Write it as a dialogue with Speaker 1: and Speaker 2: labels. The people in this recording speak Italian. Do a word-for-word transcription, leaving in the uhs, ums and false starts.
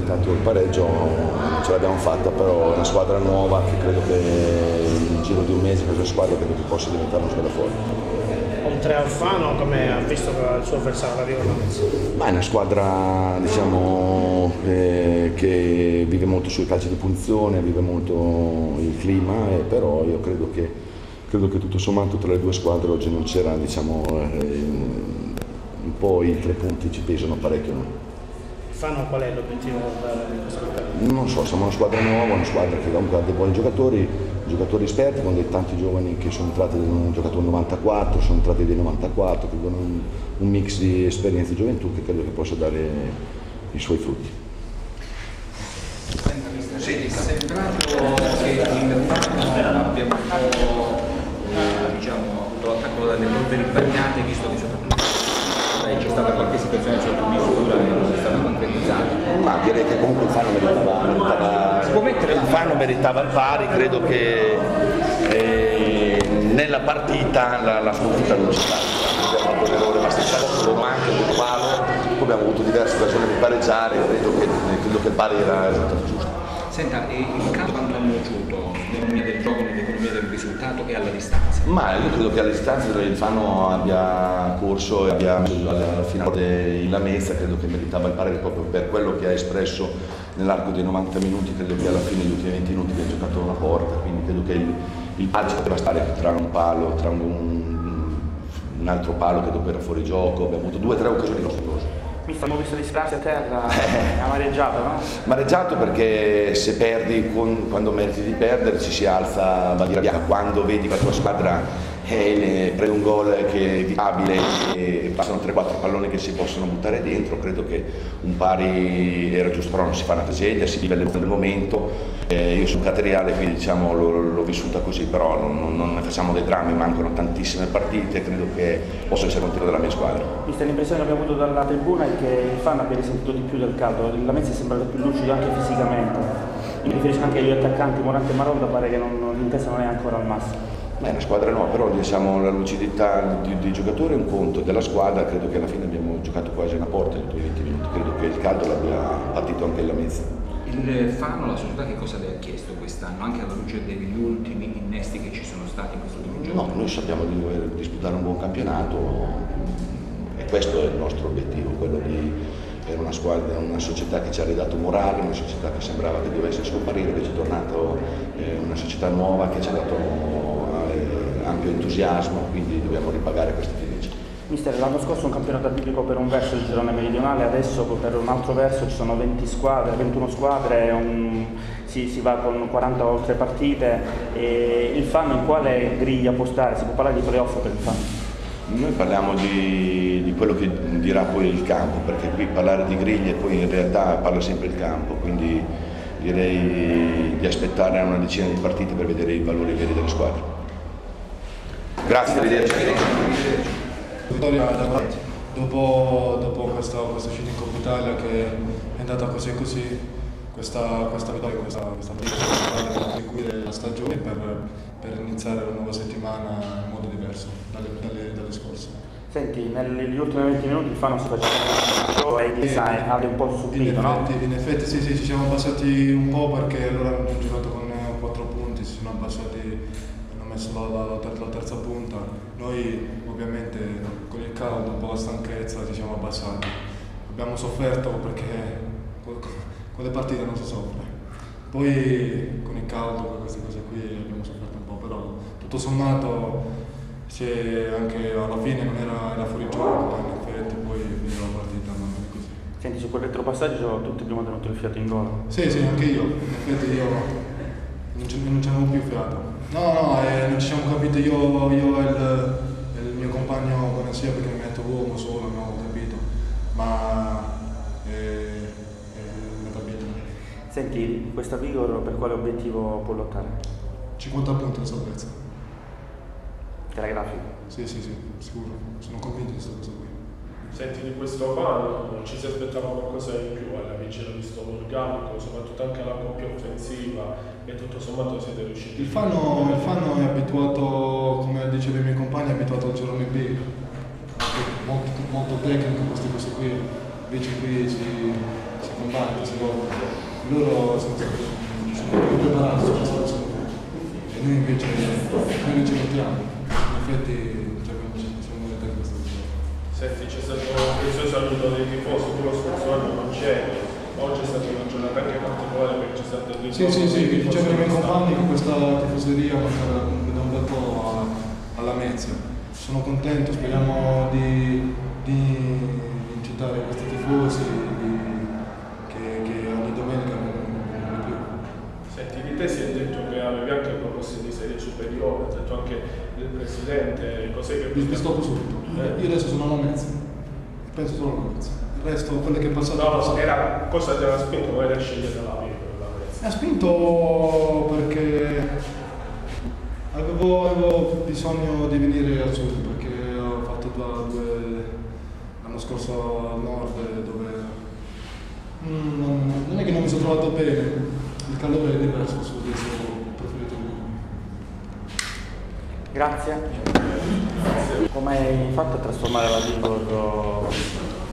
Speaker 1: tanto il pareggio non ce l'abbiamo fatta, però è una squadra nuova che credo che nel giro di un mese questa squadra credo che possa diventare una squadra forte.
Speaker 2: Oltre al Fano, come ha visto il suo avversario, la Vigo Lamezia?
Speaker 1: Ma è una squadra, diciamo, eh, che vive molto sui calci di punizione, vive molto il clima, eh, però io credo che, credo che tutto sommato tra le due squadre oggi non c'era, diciamo, eh, un po' i tre punti ci pesano parecchio. No?
Speaker 2: Il Fano qual è l'obiettivo di questo campionato?
Speaker 1: Non so, siamo una squadra nuova, una squadra che comunque ha dei buoni giocatori, giocatori esperti, con dei tanti giovani che sono entrati, hanno giocato nel novantaquattro, sono entrati dei novantaquattro, che hanno un, un mix di esperienza e gioventù che credo che possa dare i suoi frutti.
Speaker 3: Sì, è sembrato che il Fano abbia un po' eh, diciamo, avuto l'attacco dalle polveri bagnate, visto che soprattutto c'è stata qualche situazione sotto misura e non è stata concretizzata.
Speaker 1: Ma direi che comunque il Fano meritava, meritava, si può mettere, il Fano meritava il pari, credo che eh, nella partita la, la sconfitta non c'è stata. Abbiamo fatto un errore abbastanza piccolo, ma anche un palo, poi abbiamo avuto diverse occasioni di pareggiare, credo che, credo che il pari era esattamente giusto.
Speaker 3: Senta, il campo quanto ha nuociuto nell'economia del gioco, nell'economia del risultato e alla distanza?
Speaker 1: Ma io credo che alla distanza il Fano abbia corso e abbia messo alla finale in Lamezia, credo che meritava il pari proprio per quello che ha espresso nell'arco dei novanta minuti, credo che alla fine degli ultimi venti minuti abbia giocato una porta, quindi credo che il, il palo poteva stare tra un palo, tra un, un altro palo che dopo era fuori gioco, abbiamo avuto due o tre occasioni costose.
Speaker 2: Mi abbiamo visto dispersi a terra, amareggiato, no?
Speaker 1: Mareggiato perché se perdi, con, quando meriti di perdere ci si alza va di rabbia, quando vedi che la tua squadra eh, prende un gol che è evitabile e passano tre quattro palloni che si possono buttare dentro, credo che un pari era giusto, però non si fa una tragedia, si vive nel momento, eh, io sono cateriale quindi diciamo l'ho vissuta così, però non, non ne facciamo dei drammi, mancano tantissime partite, credo che possa essere un tiro della mia squadra.
Speaker 2: Vista l'impressione che abbiamo avuto dalla tribuna è che il Fano abbia risentito di più del caldo, la Lamezia è sembrata più lucido anche fisicamente, mi riferisco anche agli attaccanti Morante e Maronda, pare che l'intesa non è ancora al massimo.
Speaker 1: È una squadra nuova, però diciamo la lucidità di, di giocatori è un conto, della squadra credo che alla fine abbiamo giocato quasi una porta negli ultimi venti minuti, credo che il caldo l'abbia partito anche la Lamezia.
Speaker 3: Il Fano, la società che cosa le ha chiesto quest'anno, anche alla luce degli ultimi innesti che ci sono stati in questo ultimo giorno?
Speaker 1: No, noi sappiamo di dover disputare un buon campionato e questo è il nostro obiettivo, quello di era una squadra, una società che ci ha ridato morale, una società che sembrava che dovesse scomparire, invece è tornata eh, una società nuova che ci ha dato eh, ampio entusiasmo, quindi dobbiamo ripagare questa fiducia.
Speaker 2: Mister, l'anno scorso un campionato biblico per un verso il girone meridionale, adesso per un altro verso ci sono venti squadre, ventuno squadre, un, si, si va con quaranta oltre partite. E il Fano in quale griglia può stare? Si può parlare di playoff per il Fano?
Speaker 1: Noi parliamo di, di quello che dirà poi il campo, perché qui parlare di griglie poi in realtà parla sempre il campo, quindi direi di aspettare una decina di partite per vedere i valori veri delle squadre. Grazie, arrivederci.
Speaker 4: Dopo, dopo questa, questa uscita in Coppa Italia che è andata così e così, questa, questa vittoria, questa, questa partita per concludere la stagione per, per iniziare una nuova settimana in modo diverso dalle, dalle, dalle scorse.
Speaker 2: Senti, negli ultimi venti minuti il Fano si faceva e il ha un po' subito, no?
Speaker 4: In effetti sì, sì, ci siamo abbassati un po' perché loro hanno giocato con quattro punti, si sono abbassati, hanno messo la, la, la, la terza punta. Noi ovviamente con il caldo, un po' la stanchezza ci siamo abbassati. Abbiamo sofferto perché con le partite non si soffre. Poi con il caldo, con queste cose qui abbiamo sofferto un po', però tutto sommato se anche alla fine non era, era fuori gioco, in effetti poi finire la partita non è così.
Speaker 2: Senti, su quel retropassaggio tutti abbiamo tenuto il fiato in gola.
Speaker 4: Sì, sì, anche io, in effetti io non c'avevo più fiato. No, no, eh, non ci siamo capiti io, io e il, il mio compagno Bonassia perché mi metto uomo solo, non ho capito, ma eh, è andata bene.
Speaker 2: Senti, questa Vigor per quale obiettivo può lottare?
Speaker 4: cinquanta punti in salvezza.
Speaker 2: Telegrafico?
Speaker 4: Sì, sì, sì, sicuro, sono convinto di questa cosa qui.
Speaker 5: Senti, di questo Fano ci si aspettava qualcosa in più alla vigilia di sto organico, soprattutto anche alla coppia offensiva e tutto sommato siete riusciti.
Speaker 4: Il Fano, il Fano è abituato, come dicevo i miei compagni, è abituato al girone B, molto, molto tecnico queste cose qui, invece qui si, si combatte, si lotta. Loro sono, sono più preparati su questa cosa e noi invece noi non ci lottiamo. In effetti siamo diventati questa cosa.
Speaker 5: Senti, c'è stato un prezioso saluto dei tifosi, tu lo scorso anno non c'eri, oggi è stata una giornata anche particolare perché c'è stato il ritorno.
Speaker 4: Sì, sì, sì, vi dicevo ai miei compagni che questa tifoseria mancava da un bel po' alla Mezia. Sono contento, speriamo di, di incitare questi tifosi di, che, che ogni domenica vengono più.
Speaker 5: Senti, di te si è detto che avevi anche proposte di serie superiore, ha detto anche il presidente, cos'è che...
Speaker 4: Vi, vi stoppo subito. Eh. Io adesso sono alla Mezia, penso solo alla Mezia. Il resto, quelle che è passato...
Speaker 5: No, no, era, cosa ti aveva spinto magari a scegliere la vita per la Mezia?
Speaker 4: Mi ha spinto perché avevo, avevo bisogno di venire al sud, perché ho fatto due, due l'anno scorso al nord dove mm, non, non è che non mi sono trovato bene, il calore è diverso al sud, adesso ho preferito lui.
Speaker 2: Grazie. Come hai fatto a trasformare la Vigor